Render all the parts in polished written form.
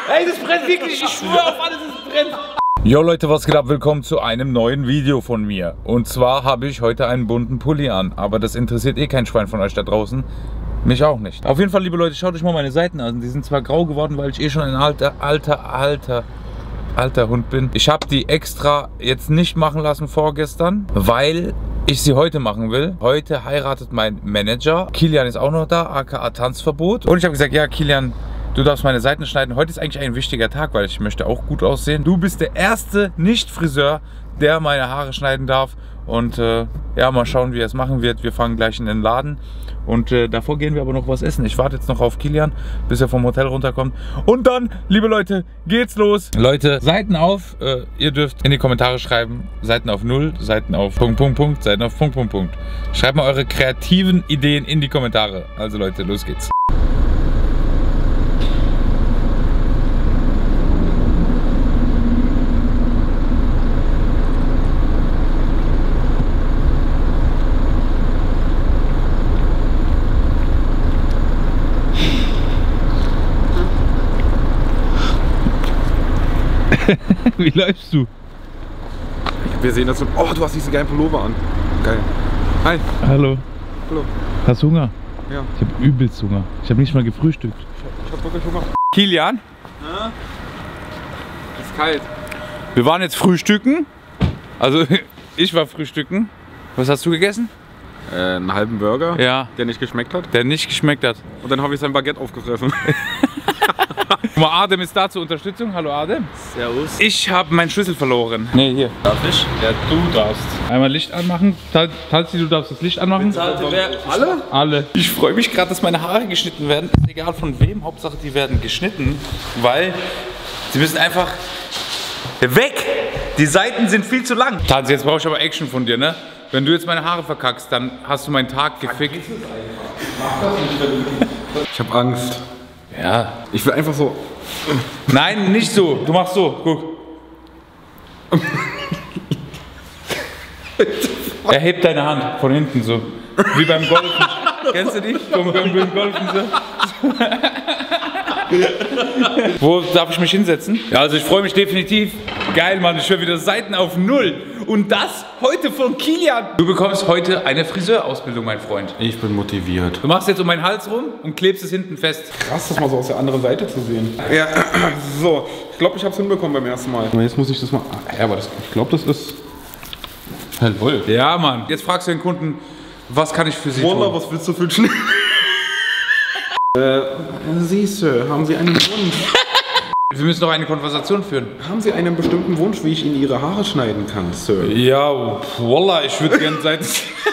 Ey, das brennt wirklich, ich schwöre auf alles, es brennt. Jo Leute, was geht ab? Willkommen zu einem neuen Video von mir. Und zwar habe ich heute einen bunten Pulli an. Aber das interessiert eh kein Schwein von euch da draußen. Mich auch nicht. Auf jeden Fall, liebe Leute, schaut euch mal meine Seiten an. Die sind zwar grau geworden, weil ich eh schon ein alter Hund bin. Ich habe die extra jetzt nicht machen lassen vorgestern, weil ich sie heute machen will. Heute heiratet mein Manager. Kilian ist auch noch da, aka Tanzverbot. Und ich habe gesagt, ja Kilian, du darfst meine Seiten schneiden. Heute ist eigentlich ein wichtiger Tag, weil ich möchte auch gut aussehen. Du bist der erste Nicht-Friseur, der meine Haare schneiden darf. Und ja, mal schauen, wie er es machen wird. Wir fangen gleich in den Laden. Und davor gehen wir aber noch was essen. Ich warte jetzt noch auf Kilian, bis er vom Hotel runterkommt. Und dann, liebe Leute, geht's los. Leute, Seiten auf. Ihr dürft in die Kommentare schreiben, Seiten auf 0, Seiten auf Punkt, Seiten auf Punkt. Schreibt mal eure kreativen Ideen in die Kommentare. Also Leute, los geht's. Wie läufst du? Wir sehen das so. Oh, du hast diesen geilen Pullover an. Geil. Hi. Hallo. Hallo. Hast du Hunger? Ja. Ich habe übelst Hunger. Ich habe nicht mal gefrühstückt. Ich hab wirklich Hunger. Kilian? Ja? Ist kalt. Wir waren jetzt frühstücken. Also ich war frühstücken. Was hast du gegessen? Einen halben Burger, Ja. der nicht geschmeckt hat. Der nicht geschmeckt hat. Und dann habe ich sein Baguette aufgefressen. Guck mal, Adem ist da zur Unterstützung. Hallo Adem. Servus. Ich habe meinen Schlüssel verloren. Nee, hier. Darf ich? Ja, du darfst. Einmal Licht anmachen. Talzi, du darfst das Licht anmachen. Bezahlte wer? Alle? Alle. Ich freue mich gerade, dass meine Haare geschnitten werden. Ist egal von wem. Hauptsache, die werden geschnitten. Weil sie müssen einfach weg. Die Seiten sind viel zu lang. Talzi, jetzt brauche ich aber Action von dir, ne? Wenn du jetzt meine Haare verkackst, dann hast du meinen Tag gefickt. Ich habe Angst. Ja. Ich will einfach so. Nein, nicht so. Du machst so. Guck. Er hebt deine Hand von hinten so. Wie beim Golfen. Kennst du die? Beim Golfen so. Wo darf ich mich hinsetzen? Ja, also ich freue mich definitiv. Geil, Mann. Ich höre wieder Seiten auf 0. Und das heute von Kilian. Du bekommst heute eine Friseurausbildung, mein Freund. Ich bin motiviert. Du machst jetzt um meinen Hals rum und klebst es hinten fest. Krass, das mal so aus der anderen Seite zu sehen. Ja, so. Ich glaube, ich habe es hinbekommen beim ersten Mal. Aber jetzt muss ich das mal. Ja, aber das, ich glaube, das ist. Jawohl. Ja, Mann. Jetzt fragst du den Kunden, was kann ich für Sie Wallah, tun? was willst du für ein Schnitt? Sie, Sir, haben Sie einen Wunsch? Wir müssen noch eine Konversation führen. Haben Sie einen bestimmten Wunsch, wie ich Ihnen Ihre Haare schneiden kann, Sir? Ja, Wallah, ich würde gerne seit...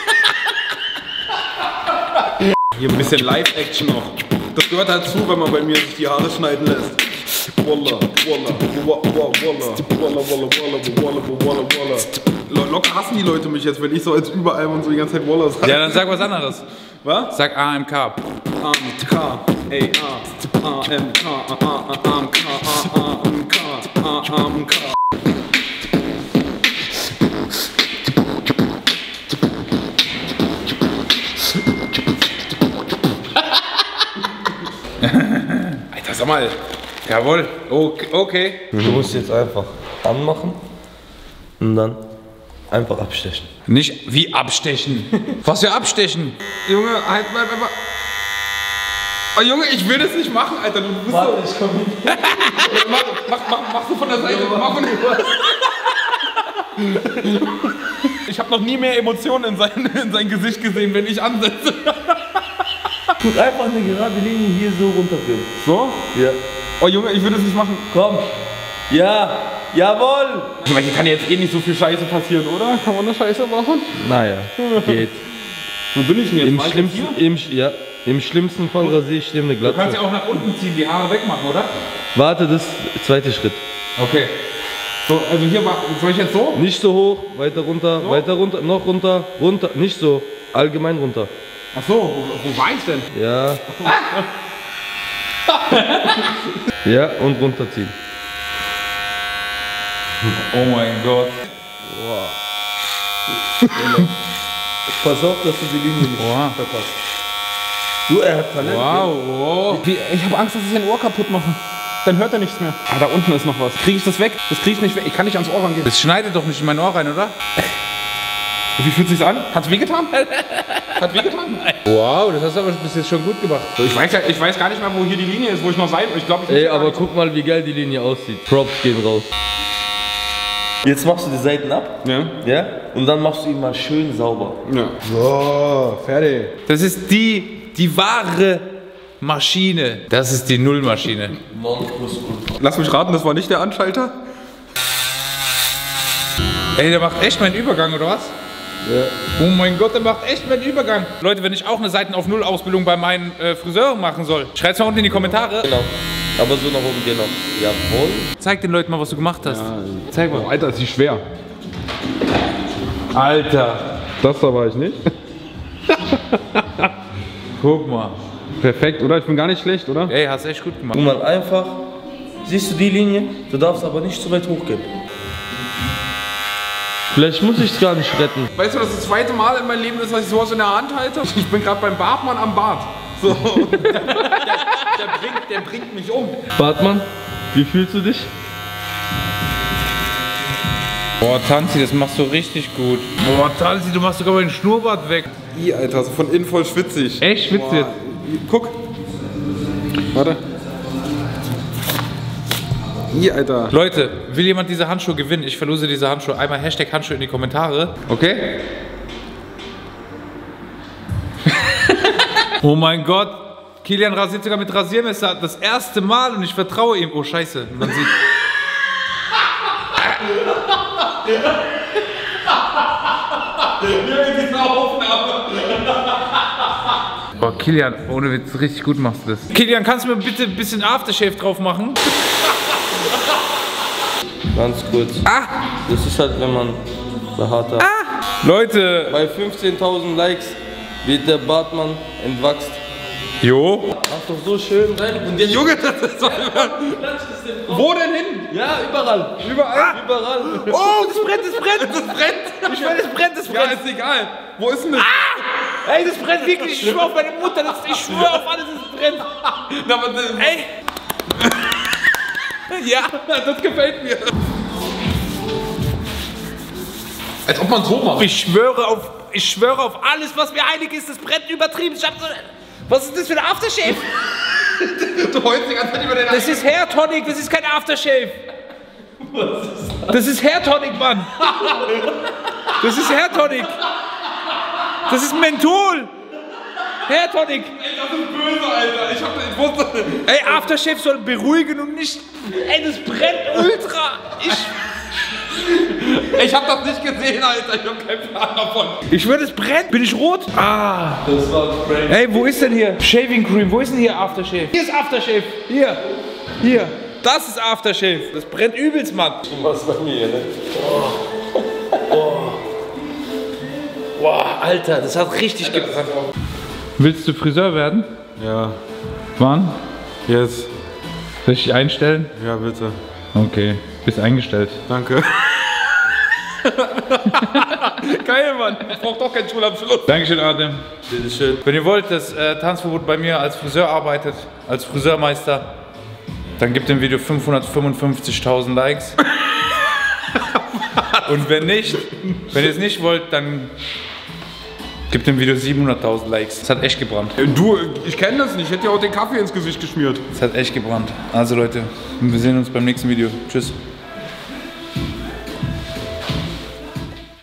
Hier ein bisschen Live-Action noch. Das gehört dazu, wenn man bei mir sich die Haare schneiden lässt. Wallah, Wallah. Locker hassen die Leute mich jetzt, wenn ich so als überall und so die ganze Zeit Wallah sage. Ja, dann sag was anderes. Was? Sag AMK. AMK, AMK, AMK. Alter, sag mal. Jawohl. Okay. Du musst jetzt einfach anmachen und dann einfach abstechen. Nicht wie abstechen. Was für abstechen? Junge, halt mal. Oh Junge, ich will das nicht machen, Alter. Du bist Warte, so. ich komm hin. Mach du von der Seite. Mach von Ich habe noch nie mehr Emotionen in sein Gesicht gesehen, wenn ich ansetze. Tut einfach eine gerade Linie hier so runterführen. So? Ja. Oh Junge, ich will das nicht machen. Komm. Ja. Jawohl. Ich meine, hier kann jetzt eh nicht so viel Scheiße passieren, oder? Kann man eine Scheiße machen? Naja, geht. Wo bin ich denn jetzt? Im schlimmsten Fall rasiere ich dir eine Du kannst Glatze. ja auch nach unten ziehen, die Haare wegmachen, oder? Warte, das ist der zweite Schritt. Okay. So, also hier, soll ich jetzt so? Nicht so hoch, weiter runter, weiter runter, noch runter, runter, nicht so, allgemein runter. Ach so, wo war ich denn? Ja. Ja, und runterziehen. Oh mein Gott. Pass auf, dass du die Linie nicht verpasst. Du, er hat Talent. Wow, wow. Ich habe Angst, dass ich ein Ohr kaputt mache. Dann hört er nichts mehr. Ah, da unten ist noch was. Kriege ich das weg? Das kriege ich nicht weg. Ich kann nicht ans Ohr rangehen. Das schneidet doch nicht in mein Ohr rein, oder? Wie fühlt sich's an? Hat's wehgetan? Hat wehgetan? Wow, das hast du aber bis jetzt schon gut gemacht. Ich weiß gar nicht mehr, wo hier die Linie ist, wo ich noch sein will. Ich glaube, Ey, aber guck mal, wie geil die Linie aussieht. Props gehen raus. Jetzt machst du die Seiten ab. Ja. Ja? Und dann machst du ihn mal schön sauber. Ja. So, fertig. Das ist die wahre Maschine. Das ist die Nullmaschine. Lass mich raten, das war nicht der Anschalter? Ey, der macht echt meinen Übergang, oder was? Ja. Oh mein Gott, der macht echt meinen Übergang. Leute, wenn ich auch eine Seiten auf Null Ausbildung bei meinen Friseuren machen soll, schreibt's mal unten in die Kommentare. Genau. Aber so nach oben, genau. Jawohl. Zeig den Leuten mal, was du gemacht hast. Ja. Zeig mal. Oh, Alter, ist die schwer. Alter. Das da war ich nicht. Guck mal. Perfekt, oder? Ich bin gar nicht schlecht, oder? Ey, hast echt gut gemacht. Guck mal, einfach. Siehst du die Linie? Du darfst aber nicht zu weit hochgehen. Vielleicht muss ich es gar nicht retten. Weißt du, das ist das zweite Mal in meinem Leben, dass ich sowas in der Hand halte? Ich bin gerade beim Bartmann am Bart. So. der bringt mich um. Bartmann, wie fühlst du dich? Boah, Tanzi, das machst du richtig gut. Boah, Tanzi, du machst sogar meinen Schnurrbart weg. Ih, Alter, so von innen voll schwitzig. Echt schwitzig? Guck. Warte. Ih, Alter. Leute, will jemand diese Handschuhe gewinnen? Ich verlose diese Handschuhe. Einmal Hashtag Handschuhe in die Kommentare. Okay? Oh mein Gott. Kilian rasiert sogar mit Rasiermesser. Das erste Mal und ich vertraue ihm. Oh Scheiße. Man sieht... Boah, Kilian, ohne Witz, richtig gut machst du das. Kilian, kannst du mir bitte ein bisschen Aftershave drauf machen? Ganz kurz. Ah! Das ist halt, wenn man behaart hat. Ah! Leute! Bei 15.000 Likes wird der Bartmann entwachst. Jo! Mach doch so schön rein. Und jetzt Junge, das ist doch... Wo denn hin? ja, überall. Überall? Überall. Oh, das brennt, das brennt! Das brennt. Ich meine, das brennt, das Ja, brennt! ist egal. Wo ist denn das? Ey, das brennt wirklich! Ich schwöre auf meine Mutter, ich schwöre auf alles, das brennt! Na, aber das, Ey! Ja! das gefällt mir. Als ob man so macht. Ich schwöre auf alles, was mir heilig ist, das brennt übertrieben. Ich hab so, was ist das für ein Aftershave? Du heulst die ganze Zeit über den Das ist Hair Tonic, das ist kein Aftershave. Was ist das? Das ist Hair Tonic, Mann. Das ist Hair Tonic. Das ist Menthol. Hair Tonic. Ey, das ist böse, Alter. Ich wusste... Ey, Aftershave soll beruhigen und nicht... Ey, das brennt ultra. Ich hab das nicht gesehen, Alter. Ich hab keinen Plan davon. Ich schwöre, das brennt. Bin ich rot? Ah. Das war crazy. Ey, wo ist denn hier? Shaving Cream. Wo ist denn hier Aftershave? Hier ist Aftershave. Hier. Hier. Das ist Aftershave. Das brennt übelst, Mann. Was bei mir, ne? Boah, Alter, das hat richtig gebrannt. Willst du Friseur werden? Ja, Wann? jetzt. Soll ich dich einstellen? Ja, bitte. Okay. Bist eingestellt. Danke. Geil, Mann. Ich brauch doch keinen Schulabschluss. Dankeschön, Adem. Bitteschön. Wenn ihr wollt, dass Tanzverbot bei mir als Friseur arbeitet, als Friseurmeister, dann gebt dem Video 555.000 Likes. Und wenn nicht, wenn ihr es nicht wollt, dann gebt dem Video 700.000 Likes. Es hat echt gebrannt. Du, ich kenne das nicht. Ich hätte ja auch den Kaffee ins Gesicht geschmiert. Es hat echt gebrannt. Also Leute, wir sehen uns beim nächsten Video. Tschüss.